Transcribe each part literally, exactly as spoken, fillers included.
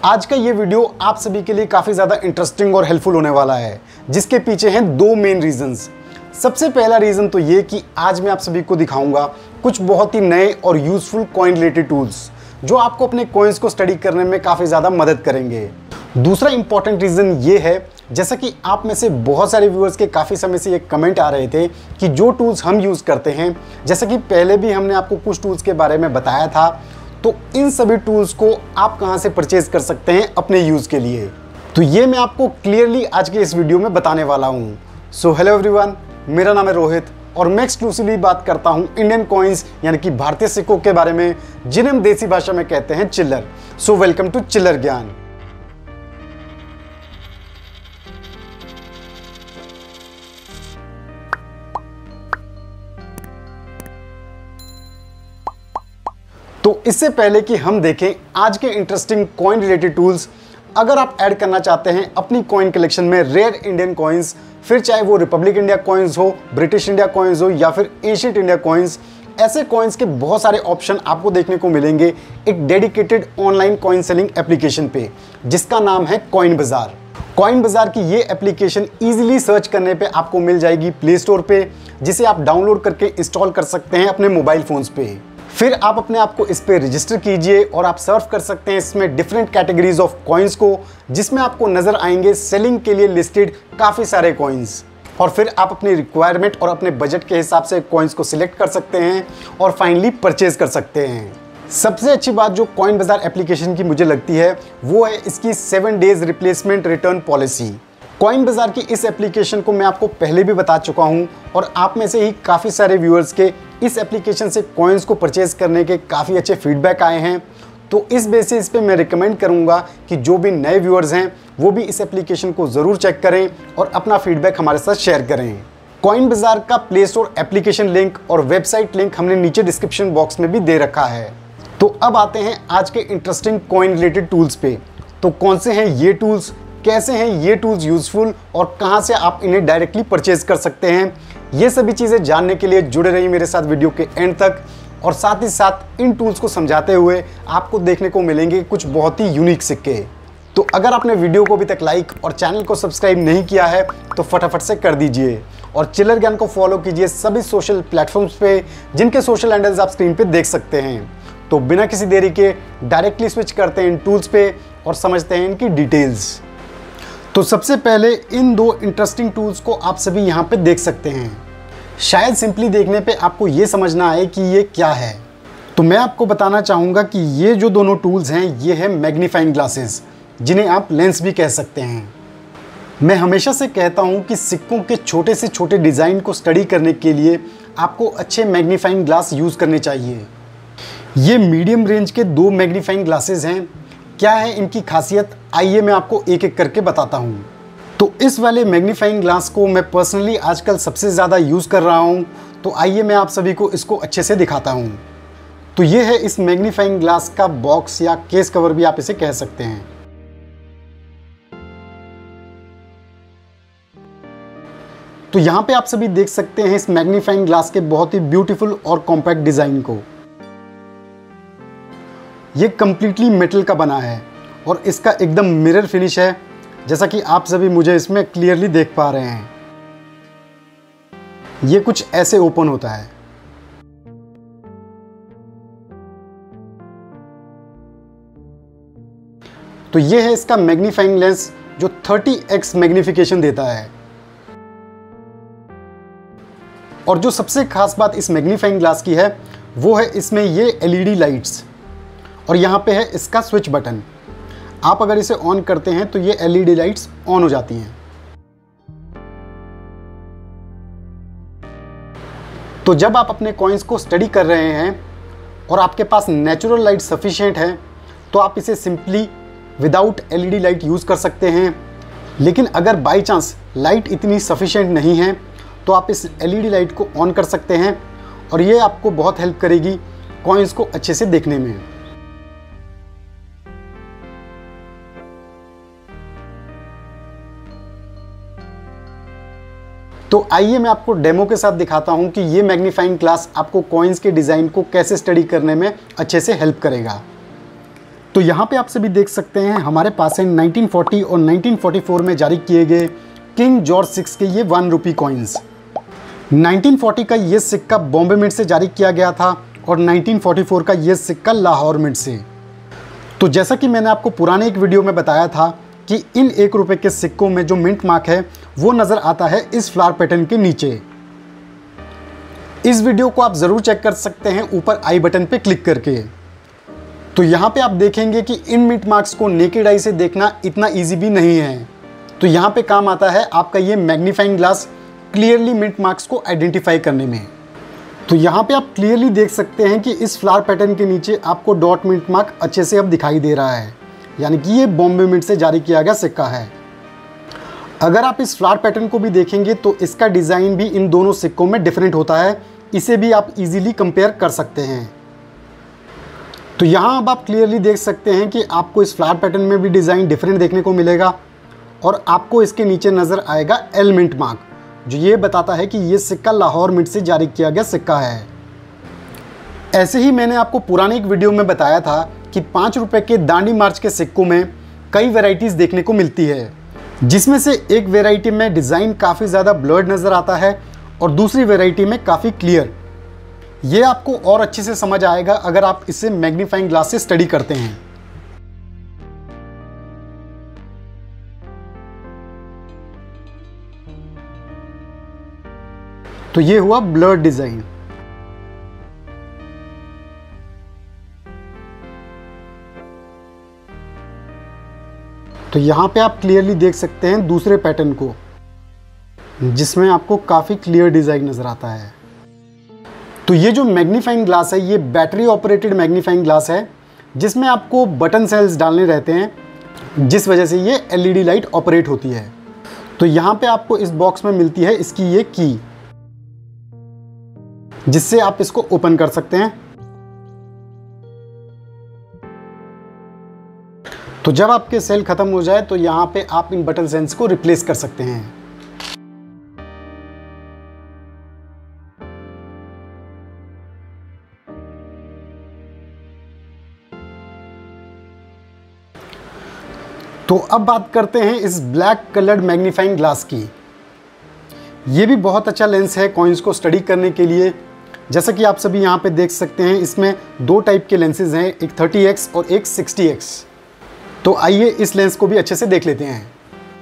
आज का ये वीडियो आप सभी के लिए काफ़ी ज़्यादा इंटरेस्टिंग और हेल्पफुल होने वाला है, जिसके पीछे हैं दो मेन रीजंस। सबसे पहला रीज़न तो ये कि आज मैं आप सभी को दिखाऊंगा कुछ बहुत ही नए और यूज़फुल कॉइन रिलेटेड टूल्स जो आपको अपने कॉइन्स को स्टडी करने में काफ़ी ज़्यादा मदद करेंगे। दूसरा इंपॉर्टेंट रीज़न ये है, जैसा कि आप में से बहुत सारे व्यूअर्स के काफ़ी समय से ये कमेंट आ रहे थे कि जो टूल्स हम यूज़ करते हैं, जैसा कि पहले भी हमने आपको कुछ टूल्स के बारे में बताया था, तो इन सभी टूल्स को आप कहां से परचेज कर सकते हैं अपने यूज़ के लिए। तो ये मैं आपको क्लियरली आज के इस वीडियो में बताने वाला हूं। सो हेलो एवरीवन, मेरा नाम है रोहित और मैं एक्सक्लूसिवली बात करता हूं इंडियन कॉइन्स यानी कि भारतीय सिक्कों के बारे में, जिन्हें हम देसी भाषा में कहते हैं चिल्लर। सो वेलकम टू चिल्लर ज्ञान। तो इससे पहले कि हम देखें आज के इंटरेस्टिंग कॉइन रिलेटेड टूल्स, अगर आप ऐड करना चाहते हैं अपनी कॉइन कलेक्शन में रेयर इंडियन कॉइन्स, फिर चाहे वो रिपब्लिक इंडिया कॉइन्स हो, ब्रिटिश इंडिया कॉइन्स हो या फिर एशियट इंडिया कॉइन्स, ऐसे कॉइन्स के बहुत सारे ऑप्शन आपको देखने को मिलेंगे एक dedicated online coin selling application पे, जिसका नाम है कॉइन बाजार। कॉइन बाजार की ये एप्लीकेशन इजीली सर्च करने पे आपको मिल जाएगी प्ले स्टोर पे, जिसे आप डाउनलोड करके इंस्टॉल कर सकते हैं अपने मोबाइल फोन्स पे। फिर आप अपने आप को इस पे रजिस्टर कीजिए और आप सर्व कर सकते हैं इसमें डिफरेंट कैटेगरीज ऑफ कॉइन्स को, जिसमें आपको नजर आएंगे सेलिंग के लिए लिस्टेड काफ़ी सारे कॉइन्स। और फिर आप अपनी रिक्वायरमेंट और अपने बजट के हिसाब से कॉइन्स को सिलेक्ट कर सकते हैं और फाइनली परचेज कर सकते हैं। सबसे अच्छी बात जो कॉइन बाजार एप्लीकेशन की मुझे लगती है वो है इसकी seven days replacement return policy. Coin बाजार की इस एप्लीकेशन को मैं आपको पहले भी बता चुका हूं और आप में से ही काफ़ी सारे व्यूअर्स के इस एप्लीकेशन से कॉइन्स को परचेज करने के काफ़ी अच्छे फीडबैक आए हैं। तो इस बेसिस पे मैं रिकमेंड करूंगा कि जो भी नए व्यूअर्स हैं वो भी इस एप्लीकेशन को ज़रूर चेक करें और अपना फीडबैक हमारे साथ शेयर करें। कॉइन बाजार का प्ले स्टोर एप्लीकेशन लिंक और वेबसाइट लिंक हमने नीचे डिस्क्रिप्शन बॉक्स में भी दे रखा है। तो अब आते हैं आज के इंटरेस्टिंग कॉइन रिलेटेड टूल्स पे। तो कौन से हैं ये टूल्स, कैसे हैं ये टूल्स यूज़फुल और कहां से आप इन्हें डायरेक्टली परचेज कर सकते हैं, ये सभी चीज़ें जानने के लिए जुड़े रहिए मेरे साथ वीडियो के एंड तक। और साथ ही साथ इन टूल्स को समझाते हुए आपको देखने को मिलेंगे कुछ बहुत ही यूनिक सिक्के। तो अगर आपने वीडियो को अभी तक लाइक और चैनल को सब्सक्राइब नहीं किया है तो फटाफट से कर दीजिए और चिल्लर ज्ञान को फॉलो कीजिए सभी सोशल प्लेटफॉर्म्स पे, जिनके सोशल हैंडल्स आप स्क्रीन पे देख सकते हैं। तो बिना किसी देरी के डायरेक्टली स्विच करते हैं इन टूल्स पे और समझते हैं इनकी डिटेल्स। तो सबसे पहले इन दो इंटरेस्टिंग टूल्स को आप सभी यहाँ पे देख सकते हैं। शायद सिंपली देखने पे आपको ये समझना आए कि ये क्या है, तो मैं आपको बताना चाहूँगा कि ये जो दोनों टूल्स हैं ये है मैग्नीफाइंग ग्लासेस, जिन्हें आप लेंस भी कह सकते हैं। मैं हमेशा से कहता हूँ कि सिक्कों के छोटे से छोटे डिज़ाइन को स्टडी करने के लिए आपको अच्छे मैग्नीफाइंग ग्लास यूज़ करने चाहिए। ये मीडियम रेंज के दो मैग्नीफाइंग ग्लासेस हैं। क्या है इनकी खासियत, आइए मैं आपको एक एक करके बताता हूँ। तो इस वाले मैग्नीफाइंग ग्लास को मैं पर्सनली आजकल सबसे ज़्यादा यूज़ कर रहा हूँ, तो आइए मैं आप सभी को इसको अच्छे से दिखाता हूँ। तो ये है इस मैग्नीफाइंग ग्लास का बॉक्स या केस कवर भी आप इसे कह सकते हैं। तो यहाँ पे आप सभी देख सकते हैं इस मैग्नीफाइंग ग्लास के बहुत ही ब्यूटीफुल और कॉम्पैक्ट डिज़ाइन को। ये कम्प्लीटली मेटल का बना है और इसका एकदम मिरर फिनिश है, जैसा कि आप सभी मुझे इसमें क्लियरली देख पा रहे हैं। ये कुछ ऐसे ओपन होता है। तो ये है इसका मैग्नीफाइंग लेंस जो थर्टी एक्स मैग्नीफिकेशन देता है। और जो सबसे खास बात इस मैग्नीफाइंग ग्लास की है वो है इसमें ये एलईडी लाइट्स और यहाँ पे है इसका स्विच बटन। आप अगर इसे ऑन करते हैं तो ये एलईडी लाइट्स ऑन हो जाती हैं। तो जब आप अपने कॉइन्स को स्टडी कर रहे हैं और आपके पास नेचुरल लाइट सफिशिएंट है तो आप इसे simply without LED light use कर सकते हैं। लेकिन अगर बाई चांस लाइट इतनी सफिशिएंट नहीं है तो आप इस एलईडी लाइट को ऑन कर सकते हैं और ये आपको बहुत हेल्प करेगी कॉइन्स को अच्छे से देखने में। तो आइए मैं आपको डेमो के साथ दिखाता हूं कि ये मैग्नीफाइंग ग्लास आपको कॉइन्स के डिज़ाइन को कैसे स्टडी करने में अच्छे से हेल्प करेगा। तो यहाँ पे आप सभी देख सकते हैं हमारे पास है नाइनटीन फोर्टी और नाइनटीन फोर्टी फोर में जारी किए गए किंग जॉर्ज सिक्स के ये one rupee coins. Nineteen forty का ये सिक्का बॉम्बे मिंट से जारी किया गया था और नाइनटीन फोर्टी फोर का ये सिक्का लाहौर मिंट से। तो जैसा कि मैंने आपको पुराने एक वीडियो में बताया था कि इन एक रुपए के सिक्कों में जो मिंट मार्क है वो नज़र आता है इस फ्लावर पैटर्न के नीचे। इस वीडियो को आप ज़रूर चेक कर सकते हैं ऊपर आई बटन पे क्लिक करके। तो यहाँ पे आप देखेंगे कि इन मिंट मार्क्स को नेकेड आई से देखना इतना इजी भी नहीं है। तो यहाँ पे काम आता है आपका ये magnifying glass clearly mint marks को आइडेंटिफाई करने में। तो यहाँ पे आप क्लियरली देख सकते हैं कि इस फ्लावर पैटर्न के नीचे आपको डॉट मिंट मार्क अच्छे से अब दिखाई दे रहा है, यानी कि ये बॉम्बे मिंट से जारी किया गया सिक्का है। अगर आप इस फ्लावर पैटर्न को भी देखेंगे तो इसका डिज़ाइन भी इन दोनों सिक्कों में डिफरेंट होता है, इसे भी आप इजीली कंपेयर कर सकते हैं। तो यहाँ अब आप क्लियरली देख सकते हैं कि आपको इस फ्लावर पैटर्न में भी डिज़ाइन डिफरेंट देखने को मिलेगा और आपको इसके नीचे नज़र आएगा एल मिंट मार्क, जो ये बताता है कि ये सिक्का लाहौर मिंट से जारी किया गया सिक्का है। ऐसे ही मैंने आपको पुराने एक वीडियो में बताया था कि पाँच रुपए के दांडी मार्च के सिक्कों में कई वेराइटीज़ देखने को मिलती है, जिसमें से एक वेराइटी में डिज़ाइन काफ़ी ज़्यादा ब्लर्ड नज़र आता है और दूसरी वेराइटी में काफ़ी क्लियर। ये आपको और अच्छे से समझ आएगा अगर आप इसे मैग्नीफाइंग ग्लास से स्टडी करते हैं। तो ये हुआ ब्लर्ड डिज़ाइन। तो यहाँ पे आप क्लियरली देख सकते हैं दूसरे पैटर्न को, जिसमें आपको काफ़ी क्लियर डिज़ाइन नज़र आता है। तो ये जो मैग्नीफाइंग ग्लास है ये बैटरी ऑपरेटेड मैग्नीफाइंग ग्लास है, जिसमें आपको बटन सेल्स डालने रहते हैं, जिस वजह से ये एलईडी लाइट ऑपरेट होती है। तो यहाँ पे आपको इस बॉक्स में मिलती है इसकी ये की, जिससे आप इसको ओपन कर सकते हैं। तो जब आपके सेल खत्म हो जाए तो यहाँ पे आप इन बटन सेल्स को रिप्लेस कर सकते हैं। तो अब बात करते हैं इस ब्लैक कलर्ड मैग्नीफाइंग ग्लास की। ये भी बहुत अच्छा लेंस है कॉइन्स को स्टडी करने के लिए। जैसा कि आप सभी यहाँ पे देख सकते हैं इसमें दो टाइप के लेंसेज हैं, एक थर्टी एक्स और एक सिक्सटी एक्स। तो आइए इस लेंस को भी अच्छे से देख लेते हैं।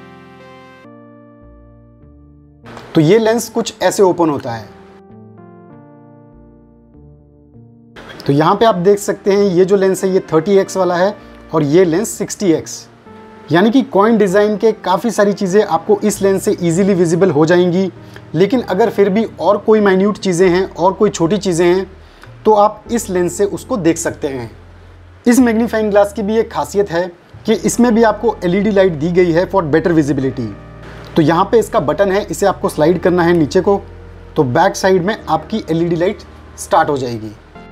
तो ये लेंस कुछ ऐसे ओपन होता है। तो यहाँ पे आप देख सकते हैं ये जो लेंस है ये थर्टी एक्स वाला है और ये लेंस सिक्सटी एक्स, यानी कि कॉइन डिज़ाइन के काफ़ी सारी चीज़ें आपको इस लेंस से इजीली विजिबल हो जाएंगी। लेकिन अगर फिर भी और कोई माइन्यूट चीज़ें हैं और कोई छोटी चीज़ें हैं तो आप इस लेंस से उसको देख सकते हैं। इस मैग्नीफाइंग ग्लास की भी एक खासियत है कि इसमें भी आपको एलईडी लाइट दी गई है फॉर बेटर विजिबिलिटी। तो यहाँ पे इसका बटन है, इसे आपको स्लाइड करना है नीचे को, तो बैक साइड में आपकी एलईडी लाइट स्टार्ट हो जाएगी।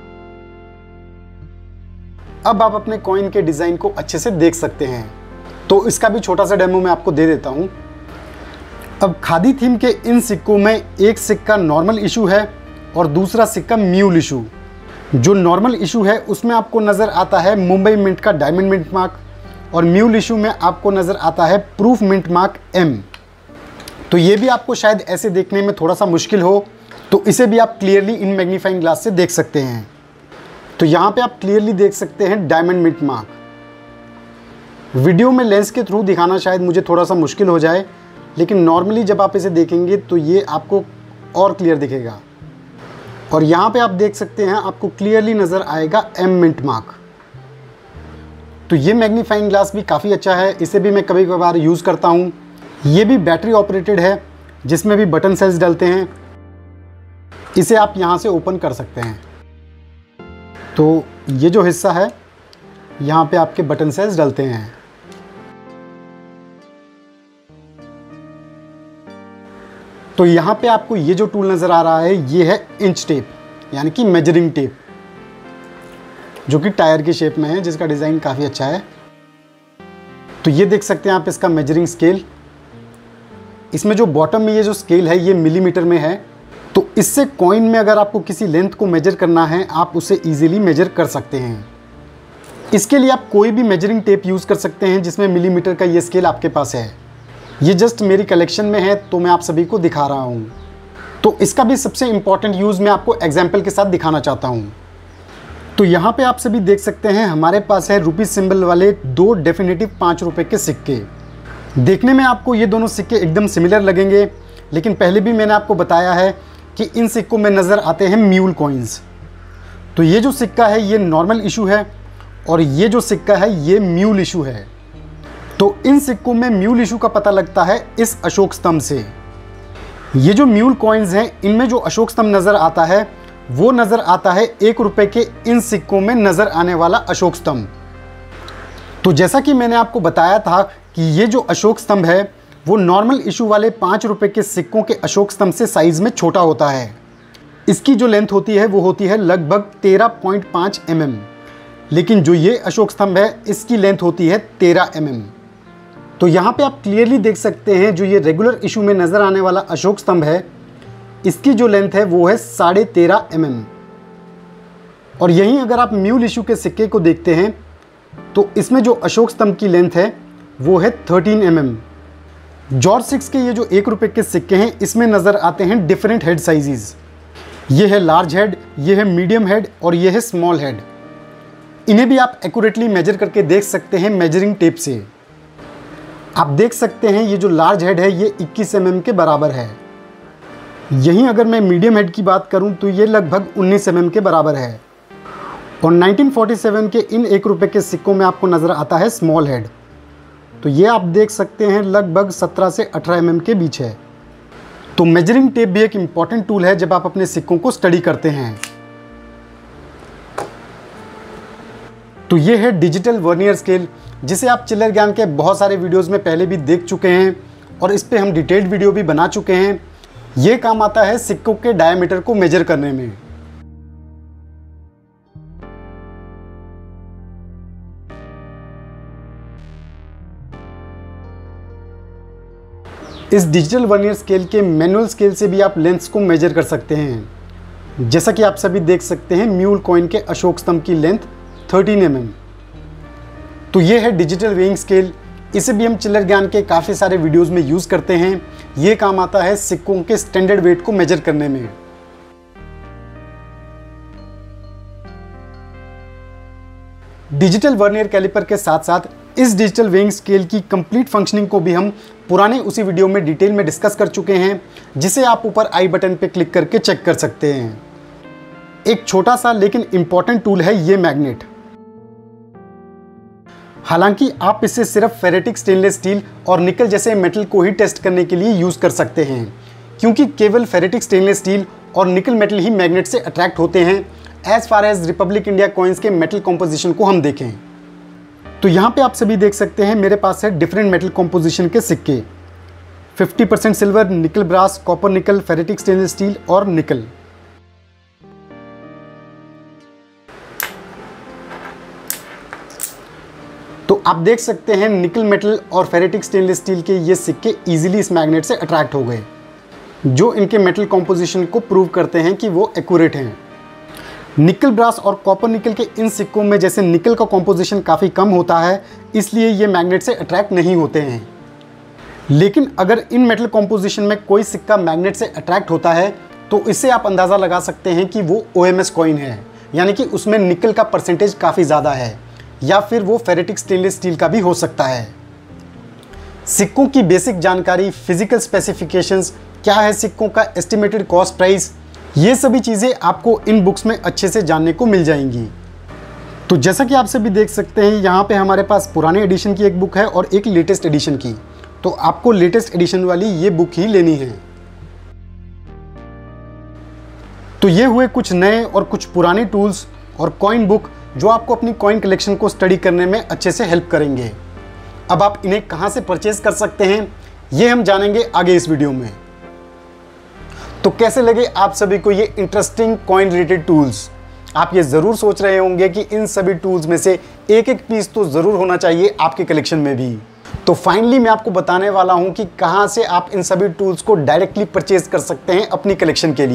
अब आप अपने कॉइन के डिज़ाइन को अच्छे से देख सकते हैं। तो इसका भी छोटा सा डेमो मैं आपको दे देता हूँ। अब खादी थीम के इन सिक्कों में एक सिक्का नॉर्मल इशू है और दूसरा सिक्का म्यूल इशू। जो नॉर्मल इशू है उसमें आपको नज़र आता है मुंबई मिंट का डायमंड मिंट मार्क और म्यूल इशू में आपको नज़र आता है प्रूफ मिंट मार्क एम। तो ये भी आपको शायद ऐसे देखने में थोड़ा सा मुश्किल हो, तो इसे भी आप क्लियरली इन मैग्नीफाइंग ग्लास से देख सकते हैं। तो यहाँ पे आप क्लियरली देख सकते हैं डायमंड मिंट मार्क। वीडियो में लेंस के थ्रू दिखाना शायद मुझे थोड़ा सा मुश्किल हो जाए, लेकिन नॉर्मली जब आप इसे देखेंगे तो ये आपको और क्लियर दिखेगा। और यहाँ पे आप देख सकते हैं आपको क्लियरली नज़र आएगा एम मिंट मार्क। तो ये मैग्नीफाइंग ग्लास भी काफ़ी अच्छा है, इसे भी मैं कभी कभार यूज़ करता हूँ। ये भी बैटरी ऑपरेटेड है, जिसमें भी बटन सेल्स डलते हैं। इसे आप यहाँ से ओपन कर सकते हैं। तो ये जो हिस्सा है यहाँ पे आपके बटन सेल्स डलते हैं। तो यहाँ पे आपको ये जो टूल नज़र आ रहा है ये है इंच टेप, यानी कि मेजरिंग टेप, जो कि टायर की शेप में है, जिसका डिज़ाइन काफ़ी अच्छा है। तो ये देख सकते हैं आप इसका मेजरिंग स्केल। इसमें जो बॉटम में ये जो स्केल है ये मिलीमीटर में है। तो इससे कॉइन में अगर आपको किसी लेंथ को मेजर करना है आप उसे ईजिली मेजर कर सकते हैं। इसके लिए आप कोई भी मेजरिंग टेप यूज़ कर सकते हैं जिसमें मिलीमीटर का ये स्केल आपके पास है। ये जस्ट मेरी कलेक्शन में है तो मैं आप सभी को दिखा रहा हूँ। तो इसका भी सबसे इम्पॉर्टेंट यूज़ मैं आपको एग्जाम्पल के साथ दिखाना चाहता हूँ। तो यहाँ पे आप सभी देख सकते हैं हमारे पास है रुपी सिंबल वाले दो डेफिनेटिव पाँच रुपये के सिक्के। देखने में आपको ये दोनों सिक्के एकदम सिमिलर लगेंगे, लेकिन पहले भी मैंने आपको बताया है कि इन सिक्कों में नज़र आते हैं म्यूल कॉइन्स। तो ये जो सिक्का है ये नॉर्मल इशू है और ये जो सिक्का है ये म्यूल इशू है। तो इन सिक्कों में म्यूल इशू का पता लगता है इस अशोक स्तंभ से। ये जो म्यूल कॉइन्स हैं इनमें जो अशोक स्तंभ नज़र आता है वो नज़र आता है एक रुपए के इन सिक्कों में नज़र आने वाला अशोक स्तंभ। तो जैसा कि मैंने आपको बताया था कि ये जो अशोक स्तंभ है वो नॉर्मल इशू वाले पाँच रुपए के सिक्कों के अशोक स्तंभ से साइज़ में छोटा होता है। इसकी जो लेंथ होती है वो होती है लगभग तेरह पॉइंट पाँच एम एम, लेकिन जो ये अशोक स्तंभ है इसकी लेंथ होती है तेरह एम एम। तो यहाँ पे आप क्लियरली देख सकते हैं जो ये रेगुलर इशू में नज़र आने वाला अशोक स्तंभ है इसकी जो लेंथ है वो है साढ़े तेरह एम एम। और यहीं अगर आप म्यूल इशू के सिक्के को देखते हैं तो इसमें जो अशोक स्तंभ की लेंथ है वो है thirteen M M. George six के ये जो एक रुपये के सिक्के हैं इसमें नज़र आते हैं डिफरेंट हेड साइजेस। ये है लार्ज हेड, ये है मीडियम हेड और ये है स्मॉल हेड। इन्हें भी आप एक्यूरेटली मेजर करके देख सकते हैं मेजरिंग टेप से। आप देख सकते हैं ये जो लार्ज हेड है ये इक्कीस एम एम के बराबर है। यहीं अगर मैं मीडियम हेड की बात करूं तो ये लगभग उन्नीस एम एम के बराबर है। और नाइनटीन फोर्टी सेवन के इन एक रुपये के सिक्कों में आपको नज़र आता है स्मॉल हेड। तो ये आप देख सकते हैं लगभग सत्रह से अठारह एम एम के बीच है। तो मेजरिंग टेप भी एक इम्पॉर्टेंट टूल है जब आप अपने सिक्कों को स्टडी करते हैं। तो ये है डिजिटल वर्नियर स्केल, जिसे आप चिल्लर ज्ञान के बहुत सारे वीडियोस में पहले भी देख चुके हैं और इस पे हम डिटेल्ड वीडियो भी बना चुके हैं। ये काम आता है सिक्कों के डायमीटर को मेजर करने में। इस डिजिटल वर्नियर स्केल के मैनुअल स्केल से भी आप लेंथ्स को मेजर कर सकते हैं। जैसा कि आप सभी देख सकते हैं म्यूल कॉइन के अशोक स्तंभ की लेंथ थर्टीन एम एम। तो ये है डिजिटल वेइंग स्केल। इसे भी हम चिल्लर ज्ञान के काफ़ी सारे वीडियोस में यूज़ करते हैं। ये काम आता है सिक्कों के स्टैंडर्ड वेट को मेजर करने में। डिजिटल वर्नियर कैलिपर के साथ साथ इस डिजिटल वेइंग स्केल की कंप्लीट फंक्शनिंग को भी हम पुराने उसी वीडियो में डिटेल में डिस्कस कर चुके हैं, जिसे आप ऊपर आई बटन पे क्लिक करके चेक कर सकते हैं। एक छोटा सा लेकिन इंपॉर्टेंट टूल है ये मैग्नेट। हालांकि आप इसे सिर्फ फेरेटिक स्टेनलेस स्टील और निकल जैसे मेटल को ही टेस्ट करने के लिए यूज़ कर सकते हैं, क्योंकि केवल फेरेटिक स्टेनलेस स्टील और निकल मेटल ही मैग्नेट से अट्रैक्ट होते हैं as far as republic India coins के मेटल कॉम्पोजिशन को हम देखें। तो यहाँ पे आप सभी देख सकते हैं मेरे पास है डिफरेंट मेटल कॉम्पोजिशन के सिक्के। Fifty percent silver, nickel brass, copper nickel, ferritic stainless steel और निकल। तो आप देख सकते हैं निकल मेटल और फेरेटिक स्टेनलेस स्टील के ये सिक्के इजीली इस मैग्नेट से अट्रैक्ट हो गए, जो इनके मेटल कॉम्पोजिशन को प्रूव करते हैं कि वो एक्यूरेट हैं। निकल ब्रास और कॉपर निकल के इन सिक्कों में जैसे निकल का कॉम्पोजिशन काफ़ी कम होता है, इसलिए ये मैग्नेट से अट्रैक्ट नहीं होते हैं। लेकिन अगर इन मेटल कॉम्पोजिशन में कोई सिक्का मैग्नेट से अट्रैक्ट होता है तो इससे आप अंदाज़ा लगा सकते हैं कि वो ओ एम एस कॉइन है, यानी कि उसमें निकल का परसेंटेज काफ़ी ज़्यादा है, या फिर वो फेरेटिक स्टेनलेस स्टील का भी हो सकता है। सिक्कों की बेसिक जानकारी, फिजिकल स्पेसिफिकेशंस, क्या है सिक्कों का एस्टिमेटेड कॉस्ट प्राइस, ये सभी चीज़ें आपको इन बुक्स में अच्छे से जानने को मिल जाएंगी। तो जैसा कि आप सभी देख सकते हैं यहाँ पे हमारे पास पुराने एडिशन की एक बुक है और एक लेटेस्ट एडिशन की। तो आपको लेटेस्ट एडिशन वाली ये बुक ही लेनी है। तो ये हुए कुछ नए और कुछ पुराने टूल्स और कॉइन बुक जो आपको अपनी कॉइन कलेक्शन को स्टडी करने में अच्छे से हेल्प करेंगे। अब आप इन्हें कहाँ से परचेज कर सकते हैं ये हम जानेंगे आगे इस वीडियो में। तो कैसे लगे आप सभी को ये इंटरेस्टिंग कॉइन रिलेटेड टूल्स? आप ये ज़रूर सोच रहे होंगे कि इन सभी टूल्स में से एक एक पीस तो ज़रूर होना चाहिए आपके कलेक्शन में भी। तो फाइनली मैं आपको बताने वाला हूँ कि कहाँ से आप इन सभी टूल्स को डायरेक्टली परचेज कर सकते हैं अपनी कलेक्शन के लिए।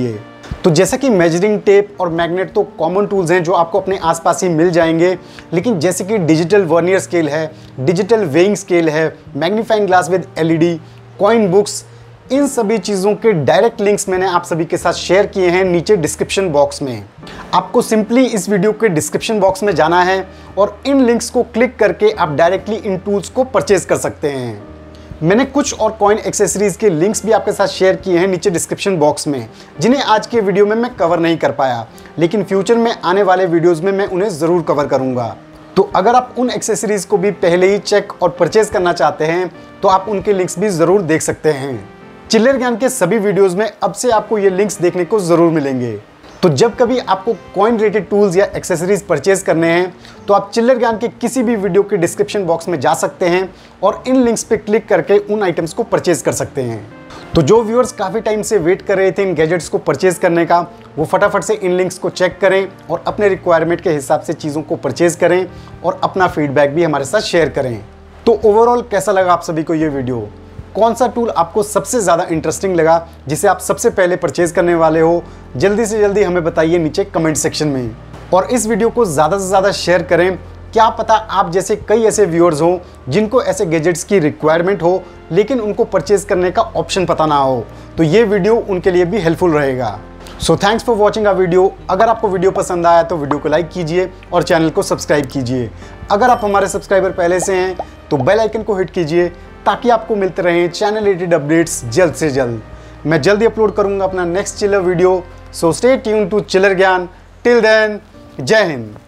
तो जैसा कि मेजरिंग टेप और मैग्नेट तो कॉमन टूल्स हैं जो आपको अपने आसपास ही मिल जाएंगे, लेकिन जैसे कि डिजिटल वर्नियर स्केल है, डिजिटल वेइंग स्केल है, magnifying glass with LED, coin books, इन सभी चीज़ों के डायरेक्ट लिंक्स मैंने आप सभी के साथ शेयर किए हैं नीचे डिस्क्रिप्शन बॉक्स में। आपको सिंपली इस वीडियो के डिस्क्रिप्शन बॉक्स में जाना है और इन लिंक्स को क्लिक करके आप डायरेक्टली इन टूल्स को परचेज कर सकते हैं। मैंने कुछ और कॉइन एक्सेसरीज के लिंक्स भी आपके साथ शेयर किए हैं नीचे डिस्क्रिप्शन बॉक्स में, जिन्हें आज के वीडियो में मैं कवर नहीं कर पाया, लेकिन फ्यूचर में आने वाले वीडियोज़ में मैं उन्हें ज़रूर कवर करूँगा। तो अगर आप उन एक्सेसरीज को भी पहले ही चेक और परचेज करना चाहते हैं तो आप उनके लिंक्स भी ज़रूर देख सकते हैं। चिल्लर ज्ञान के सभी वीडियोस में अब से आपको ये लिंक्स देखने को ज़रूर मिलेंगे। तो जब कभी आपको कॉइन रिलेटेड टूल्स या एक्सेसरीज परचेज करने हैं तो आप चिल्लर ज्ञान के किसी भी वीडियो के डिस्क्रिप्शन बॉक्स में जा सकते हैं और इन लिंक्स पे क्लिक करके उन आइटम्स को परचेज कर सकते हैं। तो जो व्यूअर्स काफ़ी टाइम से वेट कर रहे थे इन गैजेट्स को परचेज करने का, वो फटाफट से इन लिंक्स को चेक करें और अपने रिक्वायरमेंट के हिसाब से चीज़ों को परचेज करें और अपना फीडबैक भी हमारे साथ शेयर करें। तो ओवरऑल कैसा लगा आप सभी को ये वीडियो? कौन सा टूल आपको सबसे ज़्यादा इंटरेस्टिंग लगा, जिसे आप सबसे पहले परचेज करने वाले हो? जल्दी से जल्दी हमें बताइए नीचे कमेंट सेक्शन में। और इस वीडियो को ज़्यादा से ज़्यादा शेयर करें। क्या पता आप जैसे कई ऐसे व्यूअर्स हों जिनको ऐसे गैजेट्स की रिक्वायरमेंट हो लेकिन उनको परचेज करने का ऑप्शन पता ना हो, तो ये वीडियो उनके लिए भी हेल्पफुल रहेगा। So thanks for watching a video. अगर आपको वीडियो पसंद आया तो वीडियो को लाइक कीजिए और चैनल को सब्सक्राइब कीजिए। अगर आप हमारे सब्सक्राइबर पहले से हैं तो बेल आइकन को हिट कीजिए ताकि आपको मिलते रहें चैनल रिलेटेड अपडेट्स जल्द से जल्द। मैं जल्दी अपलोड करूंगा अपना next chiller video. So stay tune to chiller Gyan. Till then, जय हिंद।